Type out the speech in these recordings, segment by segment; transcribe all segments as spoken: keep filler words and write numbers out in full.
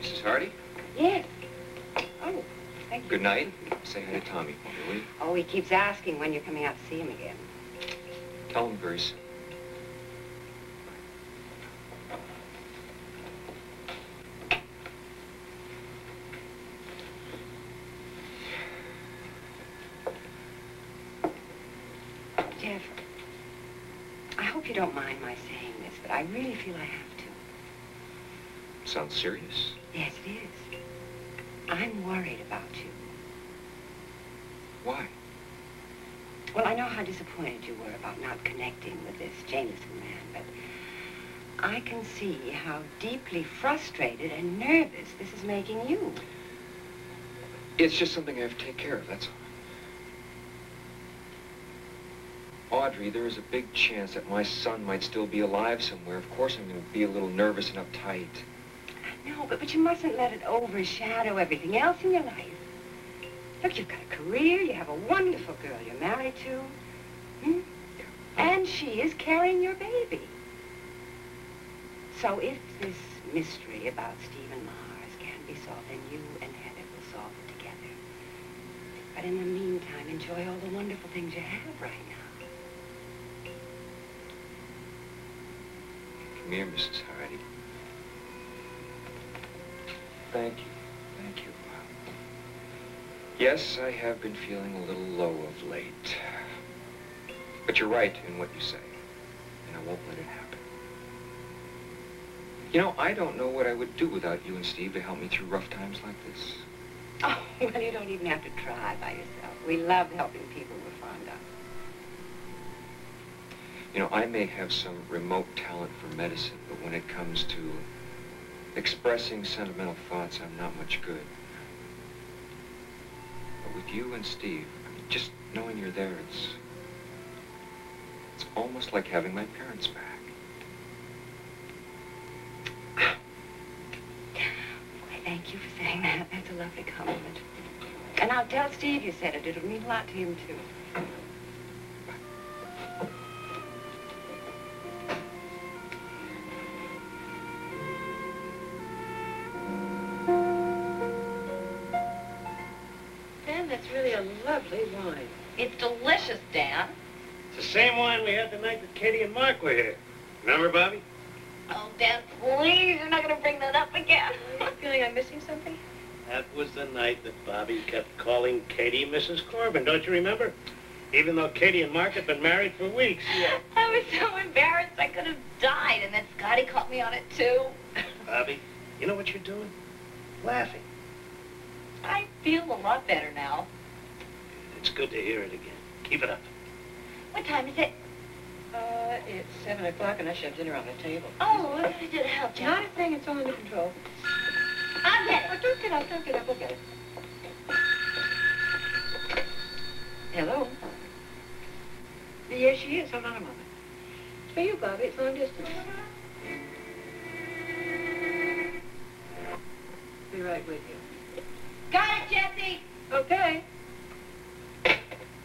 Missus Hardy? Yes. Oh, thank you. Good night. Say hi to Tommy for me, will you? Oh, he keeps asking when you're coming out to see him again. Tell him very soon. Jeff, I hope you don't mind my saying this, but I really feel I have to. Sounds serious. Yes, it is. I'm worried about you. Why? Well, I know how disappointed you were about not connecting with this Jameson man, but I can see how deeply frustrated and nervous this is making you. It's just something I have to take care of, that's all. Audrey, there is a big chance that my son might still be alive somewhere. Of course I'm going to be a little nervous and uptight. I know, but, but you mustn't let it overshadow everything else in your life. Look, you've got a career, you have a wonderful girl you're married to. Hmm? Yeah. And she is carrying your baby. So if this mystery about Stephen Mars can be solved, then you and Heather will solve it together. But in the meantime, enjoy all the wonderful things you have right now. Come here, Missus Hardy. Thank you. Thank you. Yes, I have been feeling a little low of late. But you're right in what you say, and I won't let it happen. You know, I don't know what I would do without you and Steve to help me through rough times like this. Oh, well, you don't even have to try by yourself. We love helping people we're fond of. You know, I may have some remote talent for medicine, but when it comes to expressing sentimental thoughts, I'm not much good. But with you and Steve, I mean, just knowing you're there, it's... It's almost like having my parents back. Why, thank you for saying that. That's a lovely compliment. And I'll tell Steve you said it. It'll mean a lot to him, too. Lovely wine. It's delicious, Dan. It's the same wine we had the night that Katie and Mark were here. Remember, Bobby? Oh, Dan, please, you're not going to bring that up again. Are you feeling I'm missing something? That was the night that Bobby kept calling Katie Missus Corbin, don't you remember? Even though Katie and Mark had been married for weeks. Yeah. I was so embarrassed I could have died, and then Scotty caught me on it, too. Bobby, you know what you're doing? Laughing. I feel a lot better now. It's good to hear it again. Keep it up. What time is it? Uh, it's seven o'clock and I should have dinner on the table. Oh, did it help, Jack? Not a thing, it's all under control. I'll get Oh, it. don't get up, don't get up, we'll get it. Hello? Yes, she is. Hold on a moment. It's for you, Bobby. It's long distance. Be right with you. Got it, Jesse. Okay. Did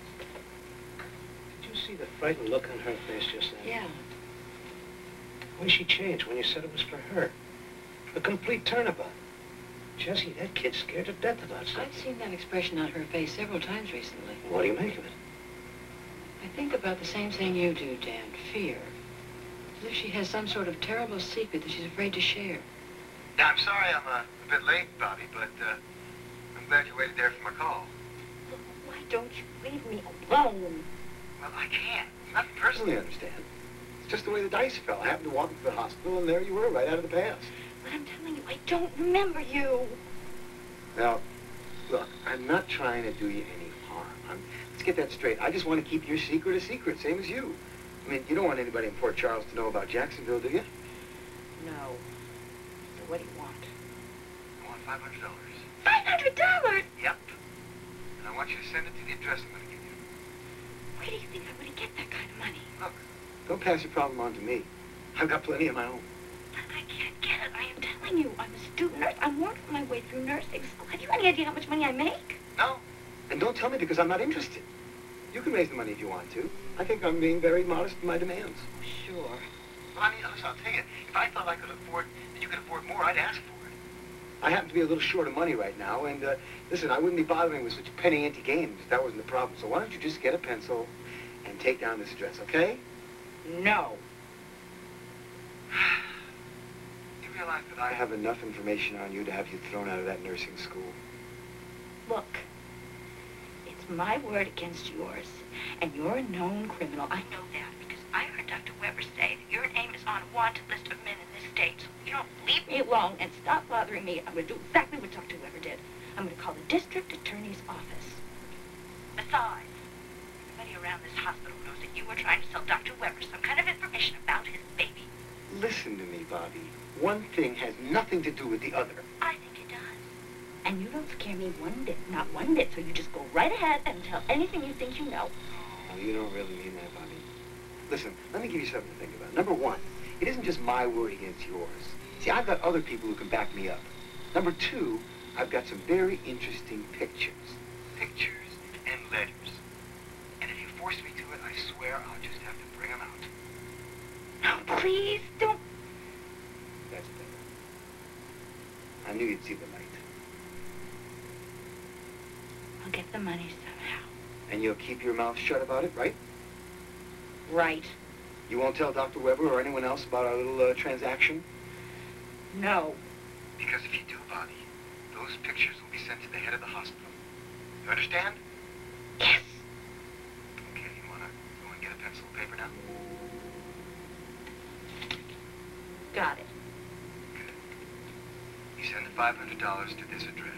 you see the frightened look on her face just now? Yeah. The way she changed when you said it was for her. A complete turnabout. Jesse, that kid's scared to death about something. I've seen that expression on her face several times recently. What do you make of it? I think about the same thing you do, Dan. Fear. As if she has some sort of terrible secret that she's afraid to share. Now, I'm sorry I'm uh, a bit late, Bobby, but uh, I'm glad you waited there for my call. Why don't you leave me alone? Well, I can't. Nothing personally. I understand. It's just the way the dice fell. I happened to walk into the hospital, and there you were, right out of the past. But I'm telling you, I don't remember you. Now, look, I'm not trying to do you any harm. I'm, let's get that straight. I just want to keep your secret a secret, same as you. I mean, you don't want anybody in Port Charles to know about Jacksonville, do you? No. So what do you want? I want five hundred dollars. five hundred dollars? Yep. And I want you to send it to the address I'm going to give you. Where do you think I'm going to get that kind of money? Look. Don't pass your problem on to me. I've got plenty of my own. But I can't get it. I am telling you. I'm a student nurse. I'm working my way through nursing school. Have you any idea how much money I make? No. And don't tell me because I'm not interested. You can raise the money if you want to. I think I'm being very modest in my demands. Sure. Well, I mean, listen, I'll tell you, if I thought I could afford, that you could afford more, I'd ask for it. I happen to be a little short of money right now, and, uh, listen, I wouldn't be bothering with such penny ante games if that wasn't the problem. So why don't you just get a pencil and take down this address, okay? No. You realize that I have enough information on you to have you thrown out of that nursing school? Look, it's my word against yours, and you're a known criminal. I know that because I heard Doctor Weber say that your name is on a wanted list of men in this state. So you don't leave me alone and stop bothering me. I'm going to do exactly what Doctor Weber did. I'm going to call the district attorney's office. Besides, everybody around this hospital knows that you were trying to sell Doctor Weber some kind of information about his baby. Listen to me, Bobby. One thing has nothing to do with the other. I think it does. And you don't scare me one bit, not one bit, so you just go right ahead and tell anything you think you know. Oh, you don't really mean that, Bobby. Listen, let me give you something to think about. Number one, it isn't just my word against yours. See, I've got other people who can back me up. Number two, I've got some very interesting pictures. Pictures and letters. And if you force me to it, I swear I'll just have to bring them out. No, please, don't. That's better. I knew you'd see the light. I'll get the money somehow. And you'll keep your mouth shut about it, right? Right. You won't tell Doctor Weber or anyone else about our little uh, transaction? No. Because if you do, Bobby, those pictures will be sent to the head of the hospital. You understand? Yes. Okay, you wanna go and get a pencil and paper now? Got it. Good. You send the five hundred dollars to this address.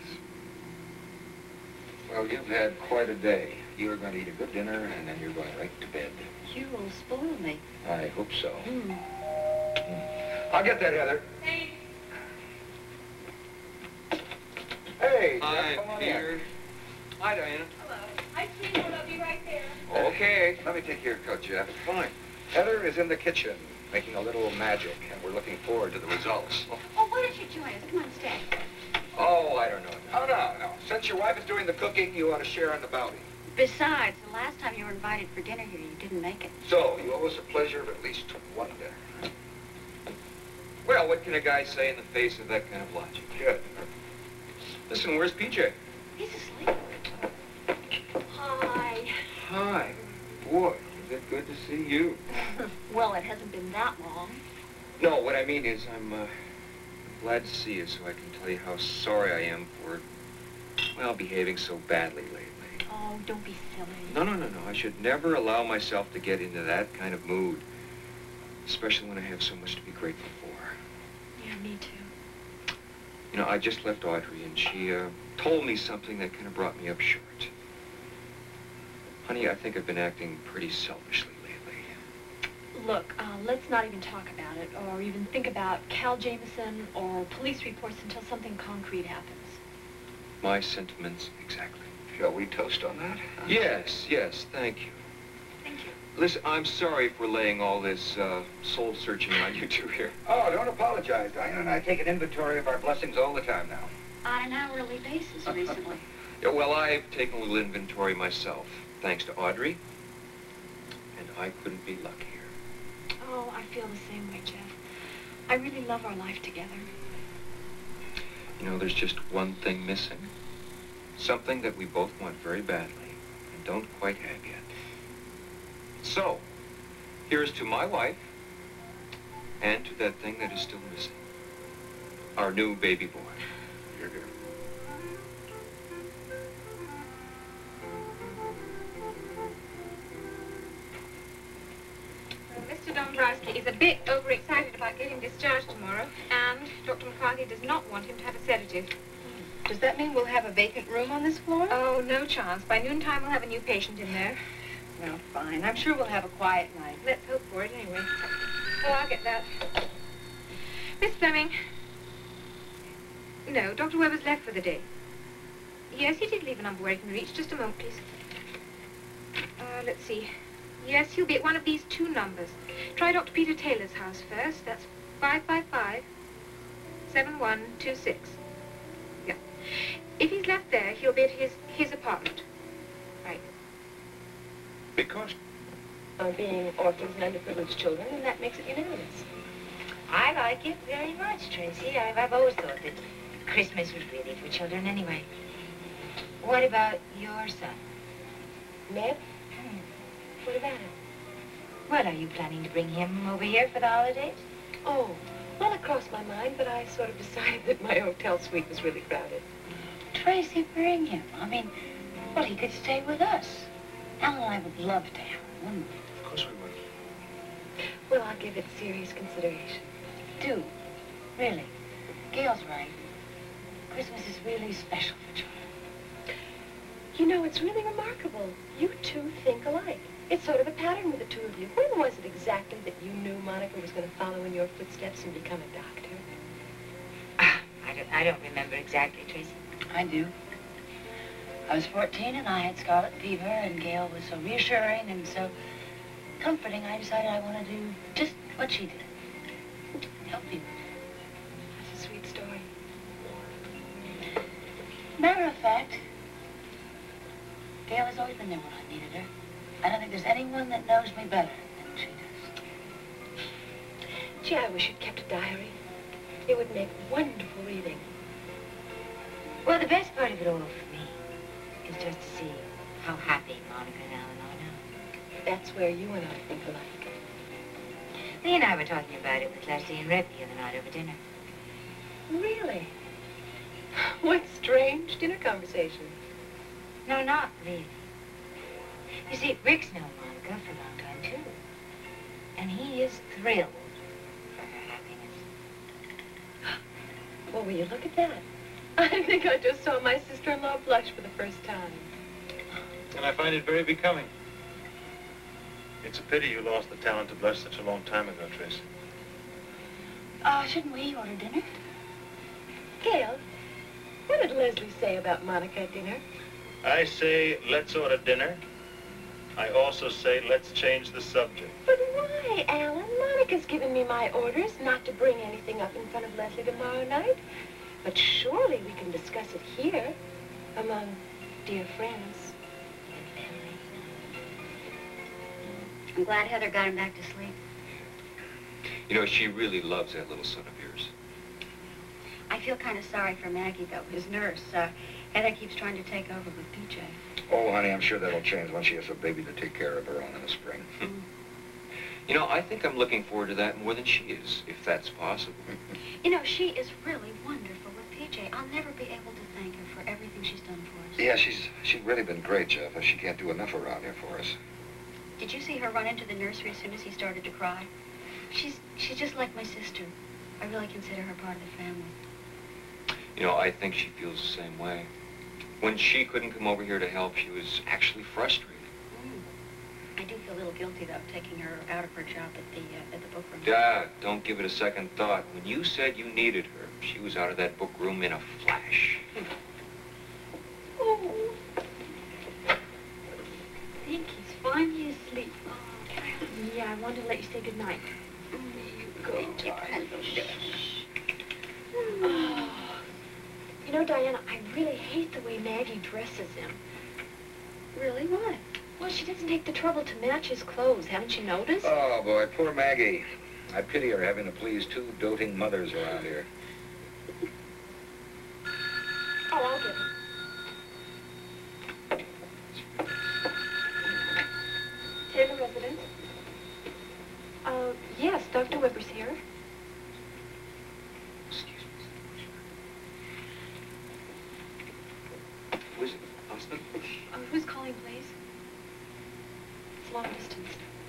Well, you've had quite a day. You're going to eat a good dinner, and then you're going right to bed. You will spoil me. I hope so. Mm. Mm. I'll get that, Heather. Thanks. Hey, Hi, come on Peter. in. Hi, Diana. Hello. Hi, sweetheart. I'll be right there. Okay, let me take your coat, Jeff. Fine. Heather is in the kitchen, making a little magic, and we're looking forward to the results. Oh, why don't you join us? Come on, stay. Oh, I don't know. Oh, no, no. Since your wife is doing the cooking, you ought to share on the bounty. Besides, the last time you were invited for dinner here, you didn't make it. So, you owe us a pleasure of at least one dinner. Well, what can a guy say in the face of that kind of logic? Good. Listen, where's P J? He's asleep. Hi. Hi. Boy, is it good to see you. Well, it hasn't been that long. No, what I mean is I'm uh, glad to see you so I can tell you how sorry I am for, well, behaving so badly lately. Oh, don't be silly. No, no, no, no. I should never allow myself to get into that kind of mood, especially when I have so much to be grateful for. Yeah, me too. You know, I just left Audrey, and she uh, told me something that kind of brought me up short. Honey, I think I've been acting pretty selfishly lately. Look, uh, let's not even talk about it, or even think about Cal Jameson or police reports until something concrete happens. My sentiments, exactly. Shall we toast on that? Yes, yes, thank you. Thank you. Listen, I'm sorry for laying all this uh, soul-searching on you two here. Oh, don't apologize. Diana and I take an inventory of our blessings all the time now. On an hourly basis recently. Yeah, well, I've taken a little inventory myself, thanks to Audrey, and I couldn't be luckier. Oh, I feel the same way, Jeff. I really love our life together. You know, there's just one thing missing. Something that we both want very badly and don't quite have yet. So, here's to my wife and to that thing that is still missing. Our new baby boy. Here, here. Mister Dombrowski is a bit overexcited about getting discharged tomorrow, and Doctor McCarthy does not want him to have a sedative. Does that mean we'll have a vacant room on this floor? Oh, no chance. By noontime, we'll have a new patient in there. Well, fine. I'm sure we'll have a quiet night. Let's hope for it, anyway. Oh, I'll get that. Miss Fleming. No, Doctor Weber's left for the day. Yes, he did leave a number where he can reach. Just a moment, please. Uh, let's see. Yes, he'll be at one of these two numbers. Try Doctor Peter Taylor's house first. That's five five five, seven one two six. Yeah. If he's left there, he'll be at his, his apartment. Right. Because Are being orphans and underprivileged children, and that makes it unanimous. I like it very much, Tracy. I've, I've always thought that Christmas was really for children anyway. What about your son? Ned? Hmm. What about him? Well, are you planning to bring him over here for the holidays? Oh, well, it crossed my mind, but I sort of decided that my hotel suite was really crowded. Tracy, bring him. I mean, well, he could stay with us. Al and I would love to have him, wouldn't we? Of course we would. Well, I'll give it serious consideration. Do. Really. Gail's right. Christmas is really special for children. You know, it's really remarkable. You two think alike. It's sort of a pattern with the two of you. When was it exactly that you knew Monica was going to follow in your footsteps and become a doctor? Ah, I don't, I don't remember exactly, Tracy. I do. I was fourteen and I had scarlet fever, and Gail was so reassuring and so comforting, I decided I want to do just what she did. Help people. That's a sweet story. Matter of fact, Gail has always been there when I needed her. I don't think there's anyone that knows me better than she does. Gee, I wish you'd kept a diary. It would make wonderful reading. Well, the best part of it all for me is just to see how happy Monica and Alan are now. That's where you and I think alike. Lee and I were talking about it with Leslie and Rick the other night over dinner. Really? What strange dinner conversation. No, not really. You see, Rick's known Monica for a long time, too. And he is thrilled for her happiness. Well, will you look at that? I think I just saw my sister-in-law blush for the first time. And I find it very becoming. It's a pity you lost the talent to blush such a long time ago, Tracy. Uh, shouldn't we order dinner? Gail, what did Leslie say about Monica at dinner? I say, let's order dinner. I also say, let's change the subject. But why, Alan? Monica's given me my orders not to bring anything up in front of Leslie tomorrow night. But surely we can discuss it here, among dear friends. I'm glad Heather got him back to sleep. You know, she really loves that little son of yours. I feel kind of sorry for Maggie, though, his nurse. Uh, Heather keeps trying to take over with P J. Oh, honey, I'm sure that'll change once she has a baby to take care of her own in the spring. Mm. You know, I think I'm looking forward to that more than she is, if that's possible. You know, she is really wonderful with P J. I'll never be able to thank her for everything she's done for us. Yeah, she's she's really been great, Jeff. She can't do enough around here for us. Did you see her run into the nursery as soon as he started to cry? She's she's just like my sister. I really consider her part of the family. You know, I think she feels the same way. When she couldn't come over here to help, she was actually frustrated. Mm. I do feel a little guilty, though, taking her out of her job at the uh, at the book room. Dad, don't give it a second thought. When you said you needed her, she was out of that book room in a flash. Oh. I think he's finally asleep. Oh, yeah, I wanted to let you say goodnight. Good. Oh. You know, Diana, I really hate the way Maggie dresses him. Really? What? Well, she doesn't take the trouble to match his clothes. Haven't you noticed? Oh, boy, poor Maggie. I pity her having to please two doting mothers around here. Oh, I'll get it. Taylor residence. Uh, yes, Doctor Weber's here. Excuse me. Who is it? Hospital? Uh, who's calling, please? It's long distance.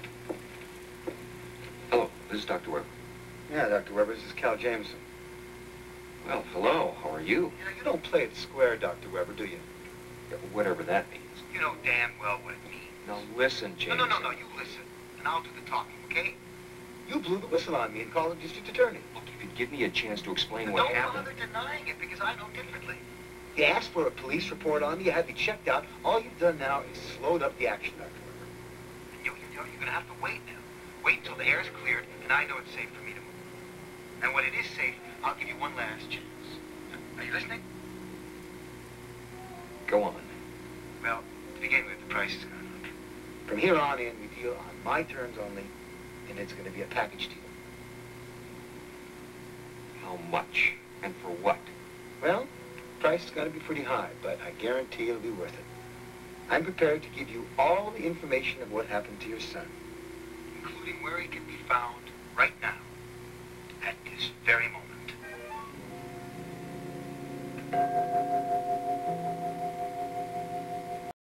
Hello, this is Doctor Weber. Yeah, Doctor Weber, this is Cal Jameson. Well, hello. How are you? You know, you don't play it square, Doctor Weber, do you? Yeah, whatever that means. You know damn well what it means. Now listen, James. No, no, no, no, you listen, and I'll do the talking, okay? You blew the whistle on me and called the district attorney. Look, if you'd give me a chance to explain And what don't happened. bother denying it, because I know differently. You asked for a police report on me, you had me checked out. All you've done now is slowed up the action, Doctor Weber. And you, you know, you're going to have to wait now. Wait until the air's cleared, and I know it's safe for me to move. And when it is safe, I'll give you one last chance. Are you listening? Go on. Well, to begin with, the price is gone up. From here on in, we deal on my terms only, and it's going to be a package deal. How much? And for what? Well, the price is going to be pretty high, but I guarantee it'll be worth it. I'm prepared to give you all the information of what happened to your son. Including where he can be found